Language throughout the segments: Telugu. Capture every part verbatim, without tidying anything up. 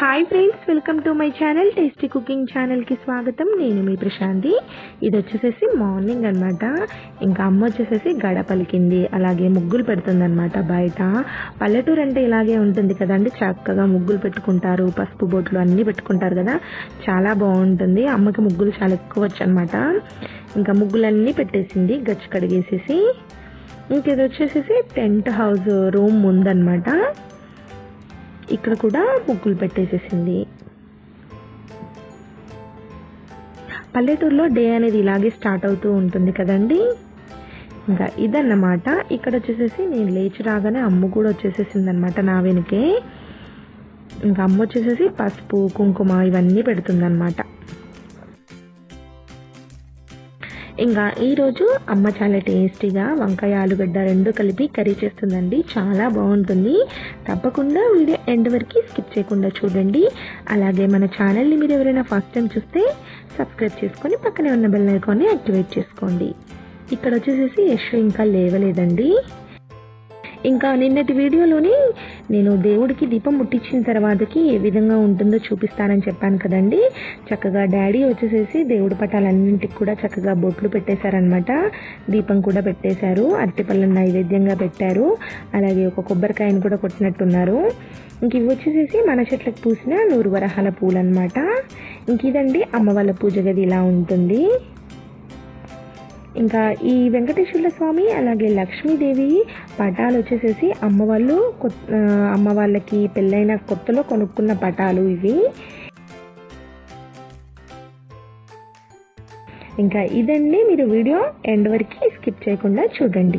Hi friends, welcome to my channel tasty cooking ఛానల్కి స్వాగతం. నేను మీ ప్రశాంతి. ఇది వచ్చేసేసి మార్నింగ్ అనమాట. ఇంకా అమ్మ వచ్చేసేసి గడ పలికింది, అలాగే ముగ్గులు పెడుతుంది అనమాట. బయట పల్లెటూరు అంటే ఇలాగే ఉంటుంది కదండి, చక్కగా ముగ్గులు పెట్టుకుంటారు, పసుపు బొట్లు అన్నీ పెట్టుకుంటారు కదా, చాలా బాగుంటుంది. అమ్మకి ముగ్గులు చాలా ఎక్కువ వచ్చు అనమాట. ఇంకా ముగ్గులన్నీ పెట్టేసింది గచ్చి కడిగేసేసి. ఇంక ఇది వచ్చేసేసి టెంట్ హౌస్ రూమ్ ముందనమాట. ఇక్కడ కూడా ముగ్గులు పెట్టేసేసింది. పల్లెటూరులో డే అనేది ఇలాగే స్టార్ట్ అవుతూ ఉంటుంది కదండి. ఇంకా ఇదన్నమాట. ఇక్కడ వచ్చేసేసి నేను లేచి రాగానే అమ్మ కూడా వచ్చేసేసింది అనమాట నా వెనుకే. ఇంకా అమ్మ వచ్చేసేసి పసుపు కుంకుమ ఇవన్నీ పెడుతుంది అనమాట. ఇంకా ఈరోజు అమ్మ చాలా టేస్టీగా వంకాయ ఆలుగడ్డ రెండు కలిపి కర్రీ చేస్తుందండి. చాలా బాగుంటుంది. తప్పకుండా వీడియో ఎండ్ వరకు స్కిప్ చేయకుండా చూడండి. అలాగే మన ఛానల్ని మీరు ఎవరైనా ఫస్ట్ టైం చూస్తే సబ్స్క్రైబ్ చేసుకొని పక్కనే ఉన్న బెల్ ఐకాన్ని యాక్టివేట్ చేసుకోండి. ఇక్కడ వచ్చేసేసి యశ్ ఇంకా లేవలేదండి. ఇంకా నిన్నటి వీడియోలోని నేను దేవుడికి దీపం ముట్టించిన తర్వాతకి ఏ విధంగా ఉంటుందో చూపిస్తానని చెప్పాను కదండి. చక్కగా డాడీ వచ్చేసేసి దేవుడి పటాలన్నింటికి కూడా చక్కగా బొట్లు పెట్టేశారనమాట. దీపం కూడా పెట్టేశారు, అరటిపళ్ళను నైవేద్యంగా పెట్టారు, అలాగే ఒక కొబ్బరికాయను కూడా కొట్టినట్టున్నారు. ఇంక ఇవి వచ్చేసేసి మన చెట్లకు పూసిన నూరు వరహాల పూలు అనమాట. ఇంక ఇదండి అమ్మ వాళ్ళ పూజ గది ఇలా ఉంటుంది. ఇంకా ఈ వెంకటేశ్వర స్వామి అలాగే లక్ష్మీదేవి పటాలు వచ్చేసేసి అమ్మ వాళ్ళు అమ్మ వాళ్ళకి పెళ్ళైన కొత్తలో కొనుక్కున్న పటాలు ఇవి. ఇంకా ఇదండి, మీరు వీడియో ఎండ్ వరకు స్కిప్ చేయకుండా చూడండి.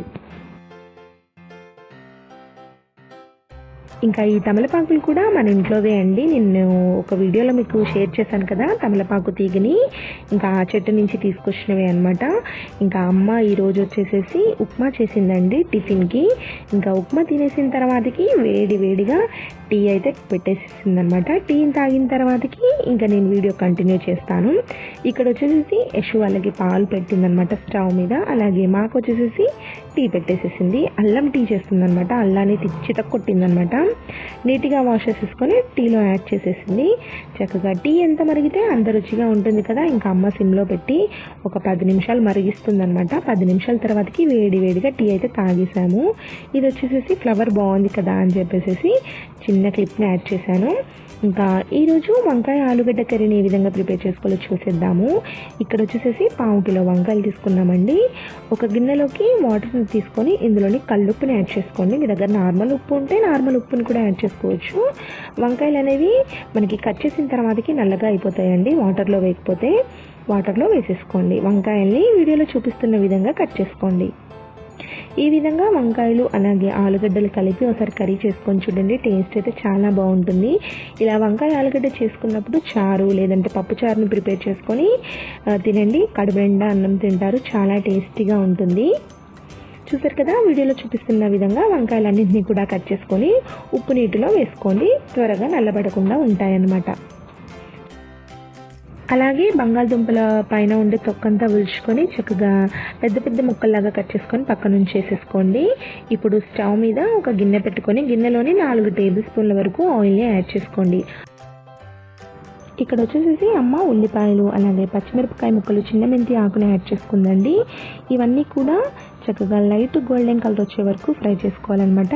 ఇంకా ఈ తమలపాకులు కూడా మన ఇంట్లోవే అండి. నేను ఒక వీడియోలో మీకు షేర్ చేశాను కదా తమలపాకు తీగని, ఇంకా ఆ చెట్టు నుంచి తీసుకొచ్చినవి అనమాట. ఇంకా అమ్మ ఈరోజు వచ్చేసేసి ఉప్మా చేసిందండి టిఫిన్కి. ఇంకా ఉప్మా తినేసిన తర్వాతకి వేడి వేడిగా టీ అయితే పెట్టేసేసింది అనమాట. టీ తాగిన తర్వాతకి ఇంకా నేను వీడియో కంటిన్యూ చేస్తాను. ఇక్కడ వచ్చేసేసి యశు వాళ్ళకి పాలు పెట్టిందనమాట స్టవ్ మీద, అలాగే మాకు వచ్చేసేసి టీ పెట్టేసేసింది. అల్లం టీ చేస్తుంది అనమాట. అల్లాన్ని చిత కొట్టిందనమాట. నీట్గా వాష్ చేసేసుకొని టీలో యాడ్ చేసేసింది. చక్కగా టీ ఎంత మరిగితే అంత రుచిగా ఉంటుంది కదా. ఇంకా అమ్మ సిమ్లో పెట్టి ఒక పది నిమిషాలు మరిగిస్తుంది అనమాట. పది నిమిషాల తర్వాతకి వేడి వేడిగా టీ అయితే తాగేసాము. ఇది వచ్చేసేసి ఫ్లవర్ బాగుంది కదా అని చెప్పేసి చిన్న క్లిప్ని యాడ్ చేశాను. ఇంకా ఈరోజు వంకాయ ఆలుగడ్డ కర్రీని ఏ విధంగా ప్రిపేర్ చేసుకోవాలో చూసేద్దాము. ఇక్కడ వచ్చేసేసి పావు కిలో వంకాయలు తీసుకున్నామండి. ఒక గిన్నెలోకి వాటర్ని తీసుకొని ఇందులోని కల్లుప్పుని యాడ్ చేసుకోండి. మీ దగ్గర నార్మల్ ఉప్పు ఉంటే నార్మల్ ఉప్పుని కూడా యాడ్ చేసుకోవచ్చు. వంకాయలు అనేవి మనకి కట్ చేసిన తర్వాతకి నల్లగా అయిపోతాయండి వాటర్లో వేయకపోతే. వాటర్లో వేసేసుకోండి. వంకాయల్ని వీడియోలో చూపిస్తున్న విధంగా కట్ చేసుకోండి. ఈ విధంగా వంకాయలు అలాగే ఆలుగడ్డలు కలిపి ఒకసారి కర్రీ చేసుకొని చూడండి. టేస్ట్ అయితే చాలా బాగుంటుంది. ఇలా వంకాయ ఆలుగడ్డ చేసుకున్నప్పుడు చారు లేదంటే పప్పు చారుని ప్రిపేర్ చేసుకొని తినండి. కడుపు నిండా అన్నం తింటారు, చాలా టేస్టీగా ఉంటుంది. చూసారు కదా, వీడియోలో చూపిస్తున్న విధంగా వంకాయలన్నింటినీ కూడా కట్ చేసుకొని ఉప్పు నీటిలో వేసుకోండి. త్వరగా నల్లబడకుండా ఉంటాయన్నమాట. అలాగే బంగాళదుంపల పైన ఉండే తొక్కంతా ఉల్చుకొని చక్కగా పెద్ద పెద్ద ముక్కల్లాగా కట్ చేసుకొని పక్క నుంచి వేసేసుకోండి. ఇప్పుడు స్టవ్ మీద ఒక గిన్నె పెట్టుకొని గిన్నెలోని నాలుగు టేబుల్ స్పూన్ల వరకు ఆయిల్ని యాడ్ చేసుకోండి. ఇక్కడ వచ్చేసేసి అమ్మ ఉల్లిపాయలు అలాగే పచ్చిమిరపకాయ ముక్కలు చిన్న మెంతి ఆకుని యాడ్ చేసుకుందండి. ఇవన్నీ కూడా చక్కగా లైట్ గోల్డెన్ కలర్ వచ్చే వరకు ఫ్రై చేసుకోవాలన్నమాట.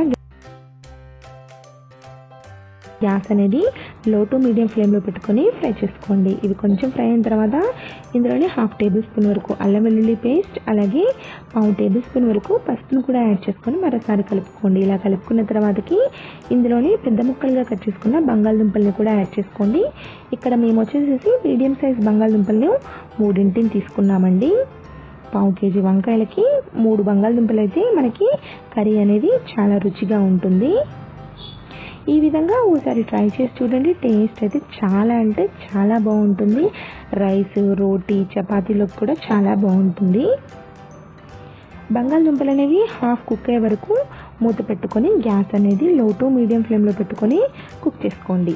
గ్యాస్ అనేది లో టు మీడియం ఫ్లేమ్లో పెట్టుకొని ఫ్రై చేసుకోండి. ఇవి కొంచెం ఫ్రై అయిన తర్వాత ఇందులోనే హాఫ్ టేబుల్ స్పూన్ వరకు అల్లం వెల్లుల్లి పేస్ట్ అలాగే పావు టేబుల్ స్పూన్ వరకు పసుపును కూడా యాడ్ చేసుకొని మరోసారి కలుపుకోండి. ఇలా కలుపుకున్న తర్వాతకి ఇందులోని పెద్ద ముక్కలుగా కట్ చేసుకున్న బంగాళదుంపల్ని కూడా యాడ్ చేసుకోండి. ఇక్కడ మేము వచ్చేసేసి మీడియం సైజ్ బంగాళదుంపలను మూడింటిని తీసుకున్నామండి. పావు కేజీ వంకాయలకి మూడు బంగాళదుంపలు అయితే మనకి కర్రీ అనేది చాలా రుచిగా ఉంటుంది. ఈ విధంగా ఒకసారి ట్రై చేసి చూడండి. టేస్ట్ అయితే చాలా అంటే చాలా బాగుంటుంది. రైస్ రోటీ చపాతీలోకి కూడా చాలా బాగుంటుంది. బంగాళదుంపలు అనేవి హాఫ్ కుక్ అయ్యే వరకు మూత పెట్టుకొని గ్యాస్ అనేది లో టు మీడియం ఫ్లేమ్లో పెట్టుకొని కుక్ చేసుకోండి.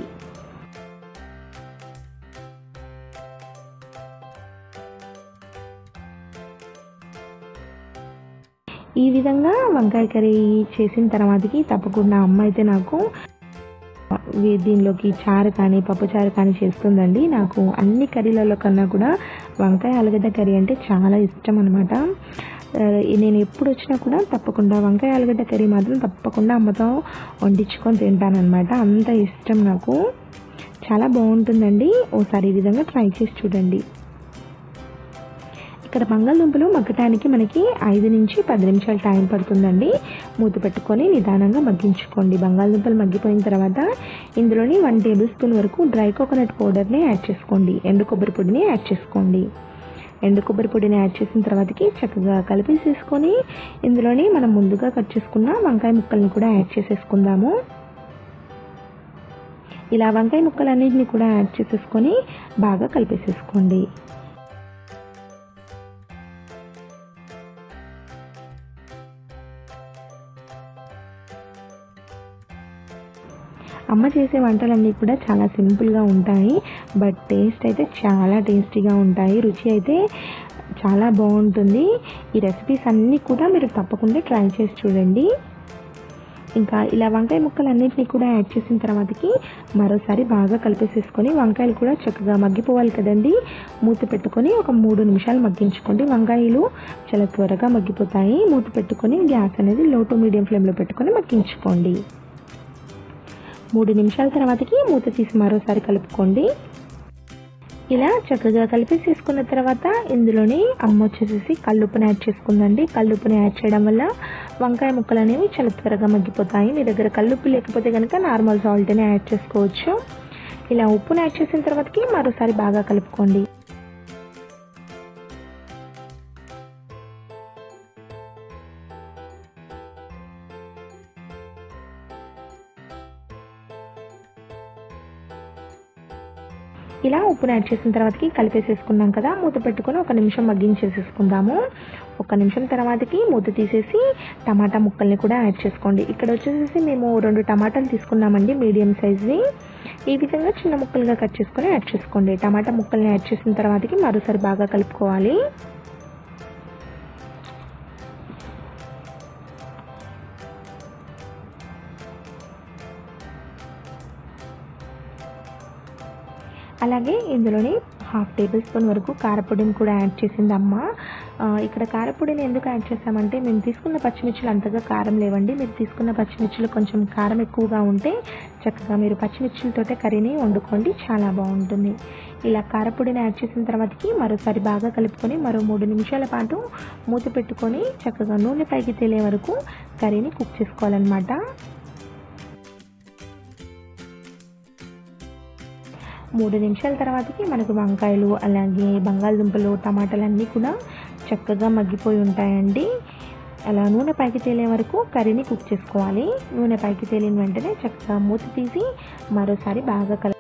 ఈ విధంగా వంకాయ కర్రీ చేసిన తర్వాతకి తప్పకుండా అమ్మ అయితే నాకు దీనిలోకి చారు కానీ పప్పు చారు కానీ చేస్తుందండి. నాకు అన్ని కర్రీలలో కన్నా కూడా వంకాయ ఆలుగడ్డ కర్రీ అంటే చాలా ఇష్టం అనమాట. నేను ఎప్పుడు వచ్చినా కూడా తప్పకుండా వంకాయ ఆలుగడ్డ కర్రీ మాత్రం తప్పకుండా అమ్మతో వండించుకొని తింటానన్నమాట. అంత ఇష్టం నాకు. చాలా బాగుంటుందండి. ఓసారి ఈ విధంగా ట్రై చేసి చూడండి. ఇక్కడ బంగాళదుంపలు మగ్గటానికి మనకి ఐదు నుంచి పది నిమిషాలు టైం పడుతుందండి. మూత పెట్టుకొని నిదానంగా మగ్గించుకోండి. బంగాళదుంపలు మగ్గిపోయిన తర్వాత ఇందులోని వన్ టేబుల్ స్పూన్ వరకు డ్రై కోకోనట్ పౌడర్ని యాడ్ చేసుకోండి. ఎండు కొబ్బరి పొడిని యాడ్ చేసుకోండి. ఎండు కొబ్బరి పొడిని యాడ్ చేసిన తర్వాతకి చక్కగా కలిపేసేసుకొని ఇందులోని మనం ముందుగా కట్ చేసుకున్న వంకాయ ముక్కల్ని కూడా యాడ్ చేసేసుకుందాము. ఇలా వంకాయ ముక్కలన్నింటినీ కూడా యాడ్ చేసేసుకొని బాగా కలిపేసేసుకోండి. అమ్మ చేసే వంటలన్నీ కూడా చాలా సింపుల్గా ఉంటాయి, బట్ టేస్ట్ అయితే చాలా టేస్టీగా ఉంటాయి. రుచి అయితే చాలా బాగుంటుంది. ఈ రెసిపీస్ అన్నీ కూడా మీరు తప్పకుండా ట్రై చేసి చూడండి. ఇంకా ఇలా వంకాయ ముక్కలన్నింటినీ కూడా యాడ్ చేసిన తర్వాతకి మరోసారి బాగా కలిపేసేసుకొని వంకాయలు కూడా చక్కగా మగ్గిపోవాలి కదండి. మూత పెట్టుకొని ఒక మూడు నిమిషాలు మగ్గించుకోండి. వంకాయలు చాలా త్వరగా మగ్గిపోతాయి. మూత పెట్టుకొని గ్యాస్ అనేది లో టు మీడియం ఫ్లేమ్లో పెట్టుకొని మగ్గించుకోండి. మూడు నిమిషాల తర్వాతకి మూత తీసి మరోసారి కలుపుకోండి. ఇలా చక్కగా కలిపేసేసుకున్న తర్వాత ఇందులోని అమ్మ వచ్చేసి కల్లుప్పుని యాడ్ చేసుకుందండి. కల్లుప్పుని యాడ్ చేయడం వల్ల వంకాయ ముక్కలు అనేవి చాలా త్వరగా మగ్గిపోతాయి. మీ దగ్గర కల్లుప్పు లేకపోతే కనుక నార్మల్ సాల్ట్ని యాడ్ చేసుకోవచ్చు. ఇలా ఉప్పుని యాడ్ చేసిన తర్వాతకి మరోసారి బాగా కలుపుకోండి. ఇలా ఉప్పుని యాడ్ చేసిన తర్వాతకి కలిపేసేసుకున్నాం కదా. మూత పెట్టుకొని ఒక నిమిషం మగ్గించేసేసుకుందాము. ఒక నిమిషం తర్వాతకి మూత తీసేసి టమాటా ముక్కల్ని కూడా యాడ్ చేసుకోండి. ఇక్కడ వచ్చేసి మేము రెండు టమాటాలు తీసుకున్నామండి, మీడియం సైజ్వి. ఈ విధంగా చిన్న ముక్కలుగా కట్ చేసుకొని యాడ్ చేసుకోండి. టమాటా ముక్కల్ని యాడ్ చేసిన తర్వాతకి మరోసారి బాగా కలుపుకోవాలి. అలాగే ఇందులోని హాఫ్ టేబుల్ స్పూన్ వరకు కారపొడిని కూడా యాడ్ చేసింది అమ్మ. ఇక్కడ కారపొడిని ఎందుకు యాడ్ చేసామంటే మేము తీసుకున్న పచ్చిమిర్చిలు అంతగా కారం లేవండి. మీరు తీసుకున్న పచ్చిమిర్చిలు కొంచెం కారం ఎక్కువగా ఉంటే చక్కగా మీరు పచ్చిమిర్చిలతోటే కర్రీని వండుకోండి, చాలా బాగుంటుంది. ఇలా కారపొడిని యాడ్ చేసిన తర్వాతకి మరోసారి బాగా కలుపుకొని మరో మూడు నిమిషాల పాటు మూత పెట్టుకొని చక్కగా నూనె పైకి తేలే వరకు కర్రీని కుక్ చేసుకోవాలన్నమాట. మూడు నిమిషాల తర్వాతకి మనకు వంకాయలు అలాగే బంగాళదుంపలు టమాటాలు అన్నీ కూడా చక్కగా మగ్గిపోయి ఉంటాయండి. అలా నూనె పైకి తేలే వరకు కర్రీని కుక్ చేసుకోవాలి. నూనె పైకి తేలిన వెంటనే చక్కగా మూత తీసి మరోసారి బాగా కల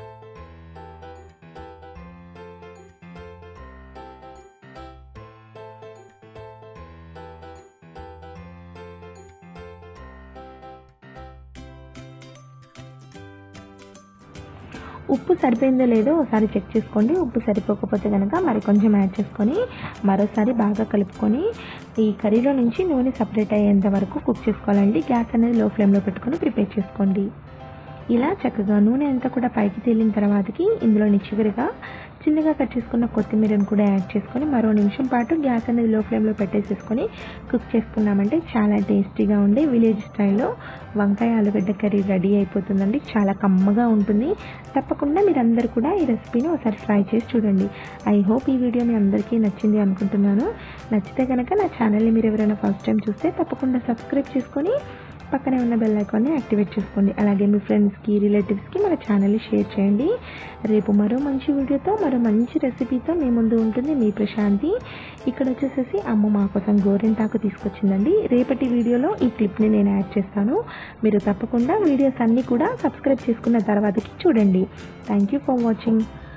ఉప్పు సరిపోయిందో లేదో ఒకసారి చెక్ చేసుకోండి. ఉప్పు సరిపోకపోతే కనుక మరి కొంచెం యాడ్ చేసుకొని మరోసారి బాగా కలుపుకొని ఈ కర్రీలో నుంచి నూనె సపరేట్ అయ్యేంత వరకు కుక్ చేసుకోవాలండి. గ్యాస్ అనేది లో ఫ్లేమ్లో పెట్టుకొని ప్రిపేర్ చేసుకోండి. ఇలా చక్కగా నూనె అంతా కూడా పైకి తేలిన తర్వాతకి ఇందులోని చివరిగా చిన్నగా కట్ చేసుకున్న కొత్తిమీరను కూడా యాడ్ చేసుకొని మరో నిమిషం పాటు గ్యాస్ అనేది లో ఫ్లేమ్లో పెట్టేసేసుకొని కుక్ చేసుకున్నామంటే చాలా టేస్టీగా ఉండే విలేజ్ స్టైల్లో వంకాయ ఆలుగడ్డ కర్రీ రెడీ అయిపోతుందండి. చాలా కమ్మగా ఉంటుంది. తప్పకుండా మీరందరూ కూడా ఈ రెసిపీని ఒకసారి ట్రై చేసి చూడండి. ఐ హోప్ ఈ వీడియో మీ అందరికీ నచ్చింది అనుకుంటున్నాను. నచ్చితే కనుక నా ఛానల్ని మీరు ఎవరైనా ఫస్ట్ టైం చూస్తే తప్పకుండా సబ్స్క్రైబ్ చేసుకొని పక్కనే ఉన్న బెల్ ఐకాన్ని యాక్టివేట్ చేసుకోండి. అలాగే మీ ఫ్రెండ్స్కి రిలేటివ్స్కి మన ఛానల్ని షేర్ చేయండి. రేపు మరో మంచి వీడియోతో మరో మంచి రెసిపీతో మీ ముందు ఉంటుంది మీ ప్రశాంతి. ఇక్కడ వచ్చేసేసి అమ్మ మా కోసం గోరింటాకు తీసుకొచ్చిందండి. రేపటి వీడియోలో ఈ క్లిప్ని నేను యాడ్ చేస్తాను. మీరు తప్పకుండా వీడియోస్ అన్నీ కూడా సబ్స్క్రైబ్ చేసుకున్న తర్వాతకి చూడండి. Thank you for watching.